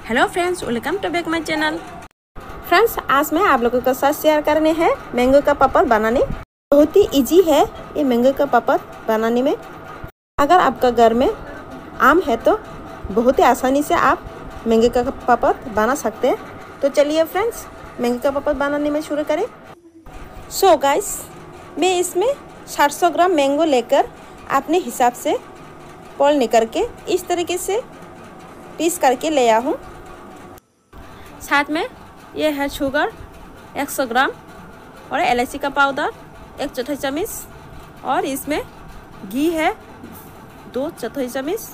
Hello friends, welcome to back my channel. Friends, आज मैं आप लोगों के साथ शेयर करने हैं मैंगो का पापड़ बनाने। बहुत ही इजी है ये मैंगो का पापड़ बनाने में। अगर आपका घर में आम है तो बहुत ही आसानी से आप मैंगो का पापड़ बना सकते हैं। तो चलिए फ्रेंड्स, मैंगो का पापड़ बनाने में शुरू करें। सो गाइस, मैं इसमें 700 ग्राम मैंगो लेकर अपने हिसाब से पोल निकल के इस तरीके से पीस करके ले आया हूँ। साथ में ये है शुगर 100 ग्राम और इलायची का पाउडर 1/4 चम्मच और इसमें घी है 2/4 चम्मच।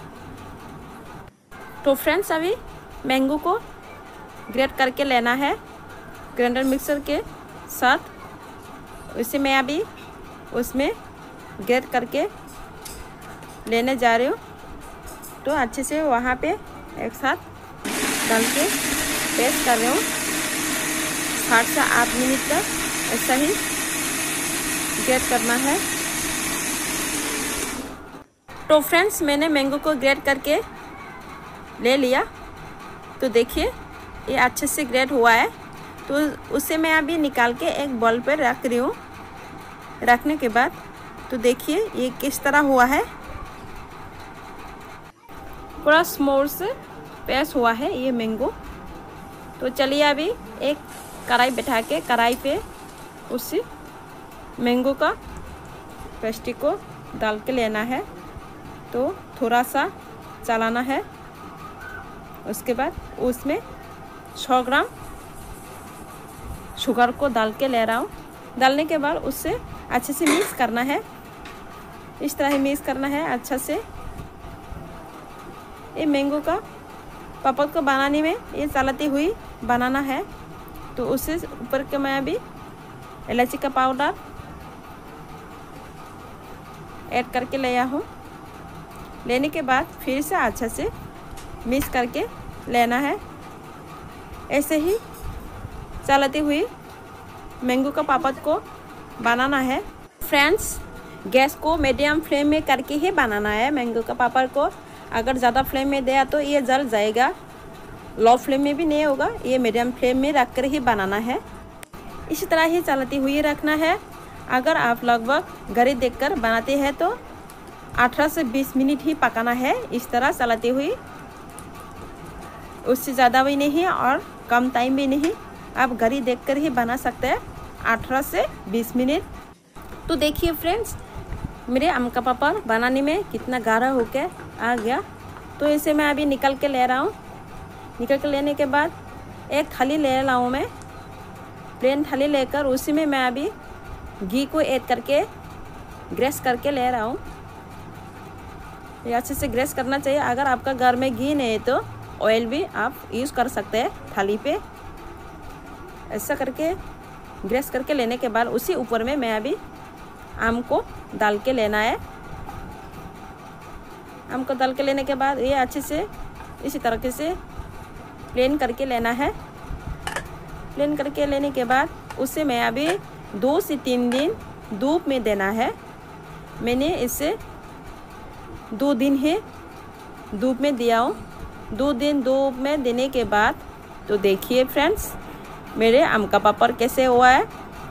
तो फ्रेंड्स, अभी मैंगो को ग्रेट करके लेना है ग्राइंडर मिक्सर के साथ। इसे मैं अभी उसमें ग्रेट करके लेने जा रही हूँ। तो अच्छे से वहाँ पे एक साथ डाल के पेस्ट कर रही हूँ। 7 से 8 मिनट तक ऐसा ही ग्रेट करना है। तो फ्रेंड्स, मैंने मैंगो को ग्रेट करके ले लिया। तो देखिए ये अच्छे से ग्रेट हुआ है। तो उसे मैं अभी निकाल के एक बॉल पर रख रही हूँ। रखने के बाद तो देखिए ये किस तरह हुआ है। पूरा स्मूथ से पेस्ट हुआ है ये मैंगो। तो चलिए अभी एक कढ़ाई बैठा के कढ़ाई पे उसी मैंगो का पेस्टी को डाल के लेना है। तो थोड़ा सा चलाना है। उसके बाद उसमें 100 ग्राम शुगर को डाल के ले रहा हूँ। डालने के बाद उससे अच्छे से मिक्स करना है। इस तरह ही मिक्स करना है अच्छा से। ये मैंगो का पापड़ को बनाने में ये चलाती हुई बनाना है। तो उससे ऊपर के मैं अभी इलायची का पाउडर ऐड करके ले आया हूँ। लेने के बाद फिर से अच्छा से मिक्स करके लेना है। ऐसे ही चलाती हुई मैंगो का पापड़ को बनाना है। फ्रेंड्स, गैस को मीडियम फ्लेम में करके ही बनाना है मैंगो का पापड़ को। अगर ज़्यादा फ्लेम में दिया तो ये जल जाएगा। लो फ्लेम में भी नहीं होगा, ये मीडियम फ्लेम में रख कर ही बनाना है। इसी तरह ही चलाती हुई रखना है। अगर आप लगभग घड़ी देखकर बनाते हैं तो 18 से 20 मिनट ही पकाना है। इस तरह चलाती हुई, उससे ज़्यादा भी नहीं और कम टाइम भी नहीं। आप घड़ी देखकर ही बना सकते हैं 18 से 20 मिनट। तो देखिए फ्रेंड्स, मेरे आम का पापड़ बनाने में कितना गाढ़ा होकर आ गया। तो इसे मैं अभी निकल के ले रहा हूँ। निकल के लेने के बाद एक थाली ले रहा हूँ मैं, प्लेन थाली लेकर उसी में मैं अभी घी को ऐड करके ग्रेस करके ले रहा हूँ। ये अच्छे से ग्रेस करना चाहिए। अगर आपका घर में घी नहीं है तो ऑयल भी आप यूज़ कर सकते हैं थाली पे। ऐसा करके ग्रेस करके लेने के बाद उसी ऊपर में मैं अभी आम को डाल के लेना है। आम को डाल के लेने के बाद ये अच्छे से इसी तरीके से प्लेन करके लेना है। प्लेन करके लेने के बाद उसे मैं अभी 2 से 3 दिन धूप में देना है। मैंने इसे 2 दिन ही धूप में दिया हूँ। 2 दिन धूप में देने के बाद तो देखिए फ्रेंड्स, मेरे आम का पापड़ कैसे हुआ है।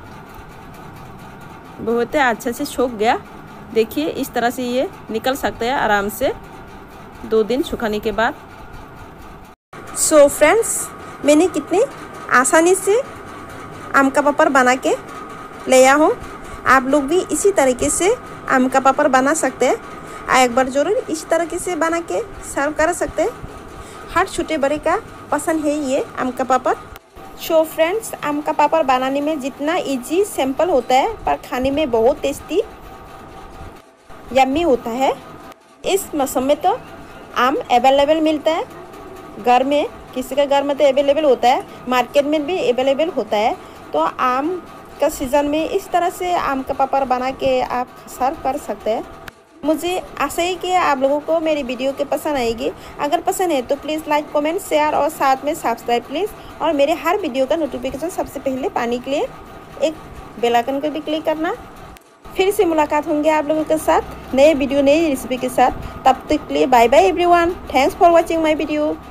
बहुत ही अच्छे से सूख गया। देखिए इस तरह से ये निकल सकते हैं आराम से 2 दिन सुखाने के बाद। सो फ्रेंड्स, मैंने कितनी आसानी से आम का पापड़ बना के ले आया हूँ। आप लोग भी इसी तरीके से आम का पापड़ बना सकते हैं। एक बार ज़रूर इस तरीके से बना के सर्व कर सकते हैं। हर छोटे बड़े का पसंद है ये आम का पापड़। सो फ्रेंड्स, आम का पापड़ बनाने में जितना इजी सिंपल होता है पर खाने में बहुत टेस्टी यम्मी होता है। इस मौसम में तो आम अवेलेबल मिलता है। घर में किसी का घर में तो अवेलेबल होता है, मार्केट में भी अवेलेबल होता है। तो आम का सीज़न में इस तरह से आम का पापड़ बना के आप सर्व कर सकते हैं। मुझे आशा है कि आप लोगों को मेरी वीडियो के पसंद आएगी। अगर पसंद है तो प्लीज़ लाइक, कमेंट, शेयर और साथ में सब्सक्राइब प्लीज़। और मेरे हर वीडियो का नोटिफिकेशन सबसे पहले पाने के लिए एक बेल आइकन को भी क्लिक करना। फिर से मुलाकात होंगे आप लोगों के साथ नए वीडियो नई रेसिपी के साथ। तब तक के लिए bye bye everyone. Thanks for watching my video.